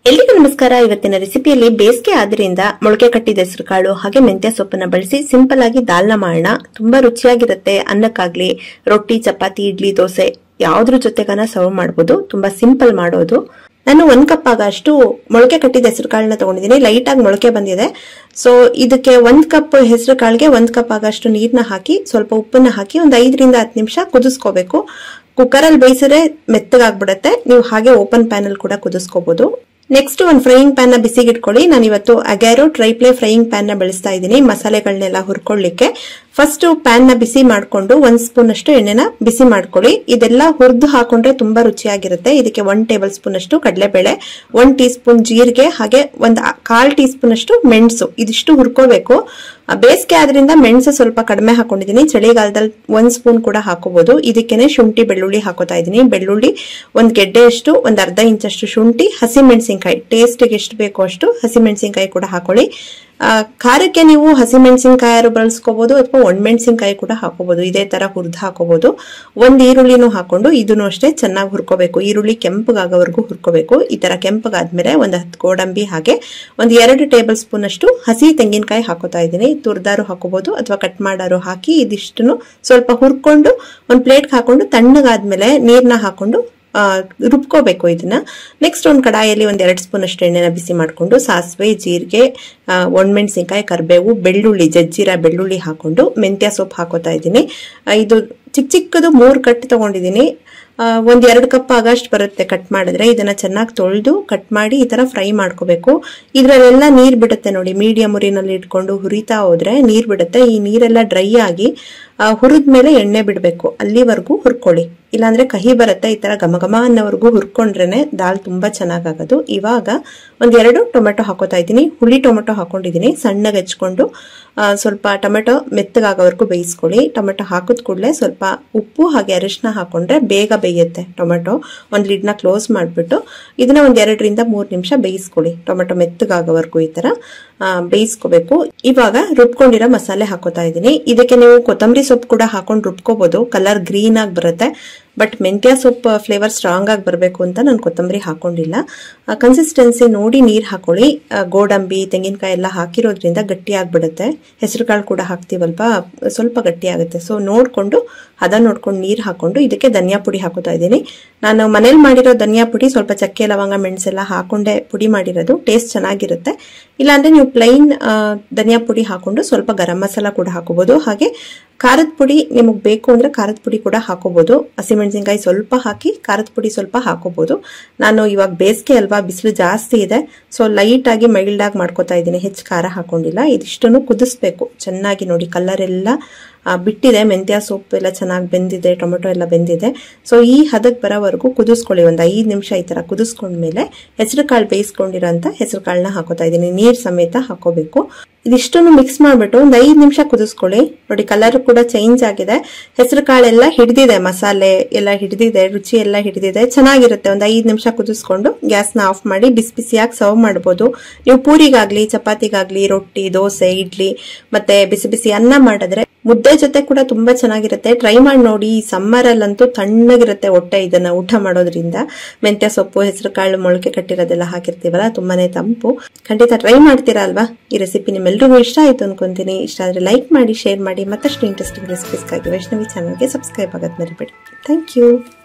ಎಲ್ರಿಗೂ ನಮಸ್ಕಾರ. ಇವತ್ತಿನ ರೆಸಿಪಿಯಲ್ಲಿ ಬೇಸಿಗೆ ಆದ್ರಿಂದ ಮೊಳಕೆ ಕಟ್ಟಿದ ಹೆಸರುಕಾಳು ಹಾಗೆ ಮೆಂತ್ಯ ಸೊಪ್ಪನ್ನ ಬಳಸಿ ಸಿಂಪಲ್ ಆಗಿ ದಾಲ್ನ ಮಾಡೋಣ. ತುಂಬಾ ರುಚಿಯಾಗಿರುತ್ತೆ. ಅನ್ನಕ್ಕಾಗ್ಲಿ, ರೊಟ್ಟಿ, ಚಪಾತಿ, ಇಡ್ಲಿ, ದೋಸೆ ಯಾವ್ದ್ರ ಜೊತೆಗಾನ ಸರ್ವ್ ಮಾಡಬಹುದು. ತುಂಬಾ ಸಿಂಪಲ್ ಮಾಡೋದು. ನಾನು 1 ಕಪ್ ಆಗಷ್ಟು ಮೊಳಕೆ ಕಟ್ಟಿದ ಹೆಸರುಕಾಳನ್ನ ತಗೊಂಡಿದ್ದೀನಿ. ಲೈಟ್ ಆಗಿ ಮೊಳಕೆ ಬಂದಿದೆ. ಸೊ ಇದಕ್ಕೆ 1 ಕಪ್ ಹೆಸರುಕಾಳಿಗೆ 1 ಕಪ್ ಆಗಷ್ಟು ನೀರ್ನ ಹಾಕಿ ಸ್ವಲ್ಪ ಉಪ್ಪನ್ನ ಹಾಕಿ ಒಂದು 5 ರಿಂದ 10 ನಿಮಿಷ ಕುದಿಸ್ಕೋಬೇಕು. ಕುಕ್ಕರ್ ಅಲ್ಲಿ ಬೇಯಿಸಿದ್ರೆ ಮೆತ್ತಗಾಗ್ಬಿಡುತ್ತೆ. ನೀವು ಹಾಗೆ ಓಪನ್ ಪ್ಯಾನ್ ಅಲ್ಲಿ ಕೂಡ ಕುದಿಸ್ಕೋಬಹುದು. ನೆಕ್ಸ್ಟ್ ಒಂದು ಫ್ರೈಯಿಂಗ್ ಪ್ಯಾನ್ ನ ಬಿಸಿಗೆ ಇಟ್ಕೊಳ್ಳಿ. ನಾನು ಇವತ್ತು ಅಗ್ಯಾರೋ ಟ್ರೈಪ್ಲೇ ಫ್ರೈಯಿಂಗ್ ಪ್ಯಾನ್ ನ ಬಳಸ್ತಾ ಇದ್ದೀನಿ ಮಸಾಲೆಗಳನ್ನೆಲ್ಲ ಹುರ್ಕೊಳ್ಳಿಕ್ಕೆ. ಫಸ್ಟ್ ಪ್ಯಾನ್ ನ ಬಿಸಿ ಮಾಡ್ಕೊಂಡು 1 ಸ್ಪೂನ್ ಅಷ್ಟು ಎಣ್ಣೆನ ಬಿಸಿ ಮಾಡ್ಕೊಳ್ಳಿ. ಇದೆಲ್ಲ ಹುರಿದು ಹಾಕೊಂಡ್ರೆ ತುಂಬಾ ರುಚಿಯಾಗಿರುತ್ತೆ. ಇದಕ್ಕೆ 1 ಟೇಬಲ್ ಸ್ಪೂನ್ ಅಷ್ಟು ಕಡಲೆಬೇಳೆ, 1 ಟೀ ಸ್ಪೂನ್ ಜೀರಿಗೆ, ಹಾಗೆ 1/4 ಟೀ ಸ್ಪೂನ್ ಅಷ್ಟು ಮೆಣಸು, ಇದಿಷ್ಟು ಹುರ್ಕೋಬೇಕು. ಬೇಸಿಗೆ ಆದ್ರಿಂದ ಮೆಣಸು ಸ್ವಲ್ಪ ಕಡಿಮೆ ಹಾಕೊಂಡಿದ್ದೀನಿ. ಚಳಿಗಾಲದಲ್ಲಿ 1 ಸ್ಪೂನ್ ಕೂಡ ಹಾಕೋಬಹುದು. ಇದಕ್ಕೇನೆ ಶುಂಠಿ ಬೆಳ್ಳುಳ್ಳಿ ಹಾಕೋತಾ ಇದ್ದೀನಿ. ಬೆಳ್ಳುಳ್ಳಿ 1 ಗೆಡ್ಡೆಯಷ್ಟು, 1 ಅರ್ಧ ಇಂಚಷ್ಟು ಶುಂಠಿ, ಹಸಿಮೆಣಸಿನಕಾಯಿ ಟೇಸ್ಟ್ಗೆ ಎಷ್ಟು ಬೇಕೋ ಅಷ್ಟು ಹಸಿಮೆಣಸಿನಕಾಯಿ ಕೂಡ ಹಾಕೊಳ್ಳಿ. ಖಾರಕ್ಕೆ ನೀವು ಹಸಿಮೆಣಸಿನಕಾಯಿ ಬಳಸ್ಕೋಬಹುದು ಅಥವಾ ಒಣಮೆಣಸಿನಕಾಯಿ ಕೂಡ ಹಾಕೋಬಹುದು. ಇದೇ ತರ ಹುರಿದು ಹಾಕೋಬಹುದು. 1 ಈರುಳ್ಳಿನೂ ಹಾಕೊಂಡು ಇದನ್ನು ಅಷ್ಟೇ ಚೆನ್ನಾಗಿ ಹುರ್ಕೋಬೇಕು. ಈರುಳ್ಳಿ ಕೆಂಪಗಾಗೋವರೆಗೂ ಹುರ್ಕೋಬೇಕು. ಈ ತರ ಕೆಂಪಗಾದ್ಮೇಲೆ 10 ಗೋಡಂಬಿ ಹಾಗೆ 2 ಟೇಬಲ್ ಸ್ಪೂನ್ ಅಷ್ಟು ಹಸಿ ತೆಂಗಿನಕಾಯಿ ಹಾಕೋತಾ ಇದ್ದೀನಿ. ತುರ್ದಾರು ಹಾಕೋಬಹುದು ಅಥವಾ ಕಟ್ ಮಾಡಾರು ಹಾಕಿ ಇದಿಷ್ಟನ್ನು ಸ್ವಲ್ಪ ಹುರ್ಕೊಂಡು ಒಂದು ಪ್ಲೇಟ್ಗೆ ಹಾಕೊಂಡು ತಣ್ಣಗಾದ್ಮೇಲೆ ನೀರ್ನ ಹಾಕೊಂಡು ರುಬ್ಕೋಬೇಕು ಇದನ್ನ. ನೆಕ್ಸ್ಟ್ ಒಂದು ಕಡಾಯಲ್ಲಿ 2 ಸ್ಪೂನ್ ಅಷ್ಟು ಎಣ್ಣೆನ ಬಿಸಿ ಮಾಡ್ಕೊಂಡು ಸಾಸಿವೆ, ಜೀರಿಗೆ, ಒಣಮೆಣಸಿನಕಾಯಿ, ಕರಿಬೇವು, ಬೆಳ್ಳುಳ್ಳಿ, ಜಜ್ಜಿರ ಬೆಳ್ಳುಳ್ಳಿ ಹಾಕೊಂಡು ಮೆಂತ್ಯ ಸೊಪ್ಪು ಹಾಕೋತಾ ಇದ್ದೀನಿ. ಇದು ಚಿಕ್ಕದು 3 ಕಟ್ ತಗೊಂಡಿದ್ದೀನಿ. 1-2 ಕಪ್ ಆಗಷ್ಟು ಬರುತ್ತೆ ಕಟ್ ಮಾಡಿದ್ರೆ. ಇದನ್ನ ಚೆನ್ನಾಗಿ ತೊಳೆದು ಕಟ್ ಮಾಡಿ ಈ ತರ ಫ್ರೈ ಮಾಡ್ಕೋಬೇಕು. ಇದ್ರಲ್ಲೆಲ್ಲ ನೀರ್ ಬಿಡುತ್ತೆ ನೋಡಿ. ಮೀಡಿಯಂ ಉರಿನಲ್ಲಿ ಇಟ್ಕೊಂಡು ಹುರಿತಾ ಹೋದ್ರೆ ನೀರ್ ಬಿಡುತ್ತೆ. ಈ ನೀರೆಲ್ಲ ಡ್ರೈ ಆಗಿ ಹುರಿದ್ಮೇಲೆ ಎಣ್ಣೆ ಬಿಡ್ಬೇಕು. ಅಲ್ಲಿವರೆಗೂ ಹುರ್ಕೊಳ್ಳಿ, ಇಲ್ಲಾಂದ್ರೆ ಕಹಿ ಬರುತ್ತೆ. ಈ ತರ ಘಮ ಅನ್ನೋವರೆಗೂ ಹುರ್ಕೊಂಡ್ರೇನೆ ದಾಲ್ ತುಂಬಾ ಚೆನ್ನಾಗಾಗೋದು. ಇವಾಗ 1-2 ಟೊಮೆಟೊ ಹಾಕೋತಾ ಇದ್ದೀನಿ. ಹುಳಿ ಟೊಮೆಟೊ ಹಾಕೊಂಡಿದ್ದೀನಿ. ಸಣ್ಣಗೆ ಹೆಚ್ಕೊಂಡು ಸ್ವಲ್ಪ ಟೊಮೆಟೊ ಮೆತ್ತಗಾಗೋವರೆಗೂ ಬೇಯಿಸ್ಕೊಳ್ಳಿ. ಟೊಮೆಟೊ ಹಾಕಿದ ಕೂಡಲೇ ಸ್ವಲ್ಪ ಉಪ್ಪು ಹಾಗೆ ಅರಿಶಿನ ಹಾಕೊಂಡ್ರೆ ಬೇಗ ಬೇಯುತ್ತೆ ಟೊಮೆಟೊ. ಒಂದು ಲಿಡ್ನ ಕ್ಲೋಸ್ ಮಾಡಿಬಿಟ್ಟು ಇದನ್ನ 1-2 ರಿಂದ 3 ನಿಮಿಷ ಬೇಯಿಸ್ಕೊಳ್ಳಿ. ಟೊಮೆಟೊ ಮೆತ್ತಗಾಗೋವರೆಗೂ ಈ ತರ ಬೇಯಿಸ್ಕೋಬೇಕು. ಇವಾಗ ರುಬ್ಕೊಂಡಿರೋ ಮಸಾಲೆ ಹಾಕೋತಾ ಇದ್ದೀನಿ. ಇದಕ್ಕೆ ನೀವು ಕೊತ್ತಂಬರಿ ಸೊಪ್ಪು ಕೂಡ ಹಾಕೊಂಡು ರುಬ್ಕೋಬಹುದು. ಕಲರ್ ಗ್ರೀನ್ ಆಗಿ ಬರುತ್ತೆ. ಬಟ್ ಮೆಂತ್ಯ ಸೊಪ್ಪು ಫ್ಲೇವರ್ ಸ್ಟ್ರಾಂಗ್ ಆಗಿ ಬರಬೇಕು ಅಂತ ನಾನು ಕೊತ್ತಂಬರಿ ಹಾಕೊಂಡಿಲ್ಲ. ಕನ್ಸಿಸ್ಟೆನ್ಸಿ ನೋಡಿ ನೀರ್ ಹಾಕೊಳ್ಳಿ. ಗೋಡಂಬಿ, ತೆಂಗಿನಕಾಯಿ ಎಲ್ಲ ಹಾಕಿರೋದ್ರಿಂದ ಗಟ್ಟಿ ಆಗ್ಬಿಡುತ್ತೆ. ಹೆಸರುಕಾಳು ಕೂಡ ಹಾಕ್ತಿವಲ್ವಾ, ಸ್ವಲ್ಪ ಗಟ್ಟಿ ಆಗುತ್ತೆ. ಸೊ ನೋಡ್ಕೊಂಡು ನೋಡ್ಕೊಂಡು ನೀರ್ ಹಾಕೊಂಡು ಇದಕ್ಕೆ ಧನಿಯಾ ಪುಡಿ ಹಾಕೋತಾ ಇದ್ದೀನಿ. ನಾನು ಮನೇಲಿ ಮಾಡಿರೋ ಧನಿಯಾ ಪುಡಿ ಸ್ವಲ್ಪ ಚಕ್ಕೆ, ಲವಂಗ, ಮೆಣಸೆಲ್ಲ ಹಾಕೊಂಡೆ ಪುಡಿ ಮಾಡಿರೋದು. ಟೇಸ್ಟ್ ಚೆನ್ನಾಗಿರುತ್ತೆ. ಇಲ್ಲಾಂದ್ರೆ ನೀವು ಪ್ಲೈನ್ ಧನಿಯಾ ಪುಡಿ ಹಾಕೊಂಡು ಸ್ವಲ್ಪ ಗರಂ ಮಸಾಲ ಕೂಡ ಹಾಕೋಬಹುದು. ಹಾಗೆ ಖಾರದ ಪುಡಿ ನಿಮಗೆ ಬೇಕು ಅಂದ್ರೆ ಖಾರದ ಪುಡಿ ಕೂಡ ಹಾಕೋಬಹುದು. ಹಸಿಮೆಣಸಿನಕಾಯಿ ಸ್ವಲ್ಪ ಹಾಕಿ ಖಾರದ ಪುಡಿ ಸ್ವಲ್ಪ ಹಾಕೋಬಹುದು. ನಾನು ಇವಾಗ ಬೇಸಿಗೆ ಅಲ್ವಾ, ಬಿಸಿಲು ಜಾಸ್ತಿ ಇದೆ. ಸೊ ಲೈಟ್ ಆಗಿ ಮೈಲ್ಡ್ ಆಗಿ ಮಾಡ್ಕೋತಾ ಇದ್ದೀನಿ. ಹೆಚ್ಚು ಖಾರ ಹಾಕೊಂಡಿಲ್ಲ. ಇದಿಷ್ಟನ್ನು ಕುದಿಸ್ಬೇಕು ಚೆನ್ನಾಗಿ. ನೋಡಿ ಕಲರ್ ಎಲ್ಲ ಬಿಟ್ಟಿದೆ. ಮೆಂತ್ಯ ಸೊಪ್ಪು ಎಲ್ಲ ಚೆನ್ನಾಗಿ ಬೆಂದಿದೆ, ಟೊಮೆಟೊ ಎಲ್ಲ ಬೆಂದಿದೆ. ಸೊ ಈ ಹದಕ್ಕೆ ಬರೋವರೆಗೂ ಕುದಿಸ್ಕೊಳ್ಳಿ. 5 ನಿಮಿಷ ಈ ತರ ಕುದಿಸ್ಕೊಂಡ್ಮೇಲೆ ಹೆಸರುಕಾಳು ಬೇಯಿಸ್ಕೊಂಡಿರೋಂತ ಹೆಸರುಕಾಳನ್ನ ಹಾಕೋತಾ ಇದ್ದೀನಿ. ನೀರ್ ಸಮೇತ ಹಾಕೋಬೇಕು. ಇದಿಷ್ಟನ್ನು ಮಿಕ್ಸ್ ಮಾಡ್ಬಿಟ್ಟು 5 ನಿಮಿಷ ಕುದಿಸ್ಕೊಳ್ಳಿ. ನೋಡಿ ಕಲರ್ ಕೂಡ ಚೇಂಜ್ ಆಗಿದೆ. ಹೆಸರುಕಾಳೆಲ್ಲ ಹಿಡಿದಿದೆ, ಮಸಾಲೆ ಎಲ್ಲ ಹಿಡಿದಿದೆ, ರುಚಿ ಎಲ್ಲ ಹಿಡಿದಿದೆ. ಚೆನ್ನಾಗಿರುತ್ತೆ. 5 ನಿಮಿಷ ಕುದಿಸ್ಕೊಂಡು ಗ್ಯಾಸ್ನ ಆಫ್ ಮಾಡಿ ಬಿಸಿ ಬಿಸಿಯಾಗಿ ಸರ್ವ್ ಮಾಡಬಹುದು. ನೀವು ಪೂರಿಗಾಗ್ಲಿ, ಚಪಾತಿಗಾಗ್ಲಿ, ರೊಟ್ಟಿ, ದೋಸೆ, ಇಡ್ಲಿ ಮತ್ತೆ ಬಿಸಿ ಬಿಸಿ ಅನ್ನ ಮಾಡಿದ್ರೆ ಮುದ್ದೆ ಜೊತೆ ಕೂಡ ತುಂಬಾ ಚೆನ್ನಾಗಿರುತ್ತೆ. ಟ್ರೈ ಮಾಡಿ ನೋಡಿ. ಈ ಸಮ್ಮರ್ ಅಲ್ಲಂತೂ ತಣ್ಣಗಿರುತ್ತೆ ಹೊಟ್ಟೆ ಇದನ್ನ ಊಟ ಮಾಡೋದ್ರಿಂದ. ಮೆಂತ್ಯ ಸೊಪ್ಪು, ಹೆಸರುಕಾಳು, ಮೊಳಕೆ ಕಟ್ಟಿರೋದೆಲ್ಲ ಹಾಕಿರ್ತೀವಲ್ಲ, ತುಂಬಾನೇ ತಂಪು. ಖಂಡಿತ ಟ್ರೈ ಮಾಡ್ತೀರಾ ಅಲ್ವಾ? ಈ ರೆಸಿಪಿ ನಿಮ್ಮೆಲ್ರಿಗೂ ಇಷ್ಟ ಆಯ್ತು ಅನ್ಕೊಂತೀನಿ. ಇಷ್ಟ ಆದ್ರೆ ಲೈಕ್ ಮಾಡಿ, ಶೇರ್ ಮಾಡಿ. ಮತ್ತಷ್ಟು ಇಂಟ್ರೆಸ್ಟಿಂಗ್ ರೆಸಿಪೀಸ್ಗಾಗಿ ವೈಷ್ಣವಿ ಚಾನಲ್ಗೆ ಸಬ್ಸ್ಕ್ರೈಬ್ ಆಗೋದ್ ಮರಿಬೇಡಿ. Thank you.